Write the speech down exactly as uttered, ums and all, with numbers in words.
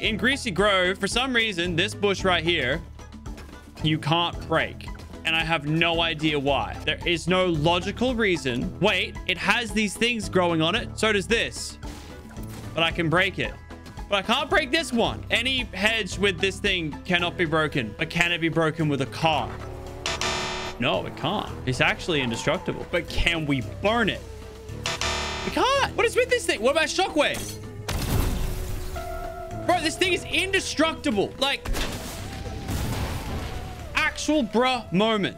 in Greasy Grove, for some reason, this bush right here, you can't break. And I have no idea why. There is no logical reason. Wait, it has these things growing on it. So does this. But I can break it. But I can't break this one. Any hedge with this thing cannot be broken. But can it be broken with a car? No, it can't. It's actually indestructible. But can we burn it? We can't. What is with this thing? What about shockwave? Bro, this thing is indestructible. Like, actual bruh moment.